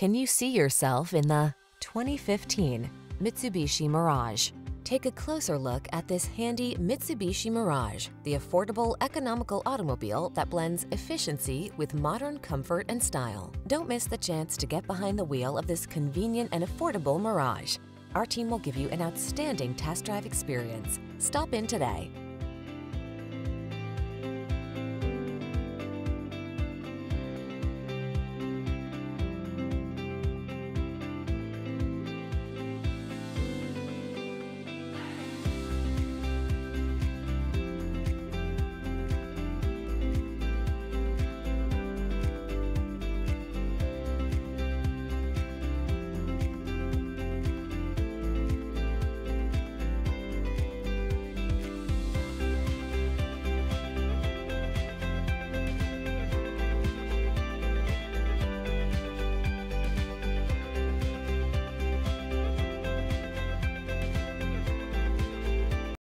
Can you see yourself in the 2015 Mitsubishi Mirage? Take a closer look at this handy Mitsubishi Mirage, the affordable, economical automobile that blends efficiency with modern comfort and style. Don't miss the chance to get behind the wheel of this convenient and affordable Mirage. Our team will give you an outstanding test drive experience. Stop in today.